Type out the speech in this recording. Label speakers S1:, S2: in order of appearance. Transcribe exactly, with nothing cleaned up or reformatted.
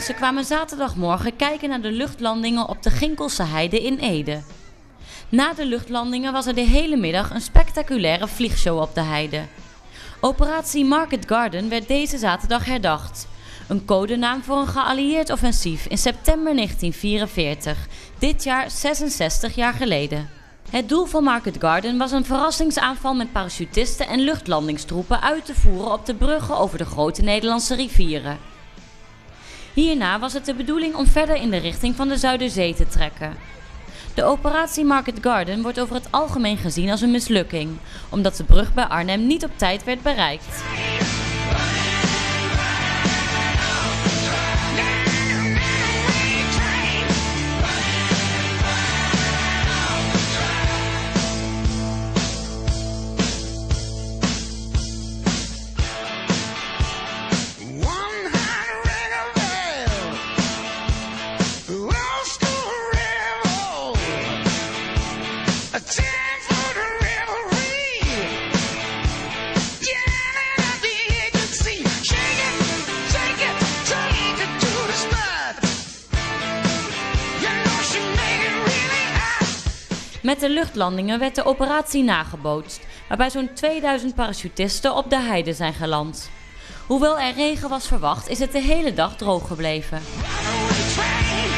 S1: Ze kwamen zaterdagmorgen kijken naar de luchtlandingen op de Ginkelse Heide in Ede. Na de luchtlandingen was er de hele middag een spectaculaire vliegshow op de heide. Operatie Market Garden werd deze zaterdag herdacht. Een codenaam voor een geallieerd offensief in september negentien vierenveertig, dit jaar zesenzestig jaar geleden. Het doel van Market Garden was een verrassingsaanval met parachutisten en luchtlandingstroepen uit te voeren op de bruggen over de grote Nederlandse rivieren. Hierna was het de bedoeling om verder in de richting van de Zuiderzee te trekken. De operatie Market Garden wordt over het algemeen gezien als een mislukking, omdat de brug bij Arnhem niet op tijd werd bereikt. Met de luchtlandingen werd de operatie nagebootst, waarbij zo'n tweeduizend parachutisten op de heide zijn geland. Hoewel er regen was verwacht, is het de hele dag droog gebleven.